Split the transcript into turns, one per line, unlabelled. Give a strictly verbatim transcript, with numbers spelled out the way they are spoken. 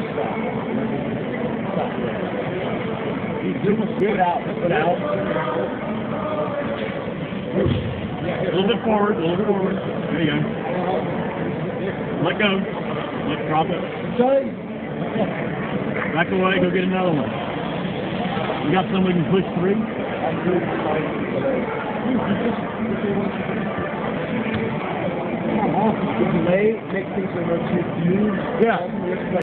Put out, put out.
A little bit forward, a little bit forward. There you go. Let go. Let drop it. Back away, go get another one. You got somebody who can push three?
Delay makes things a little too huge.
Yeah.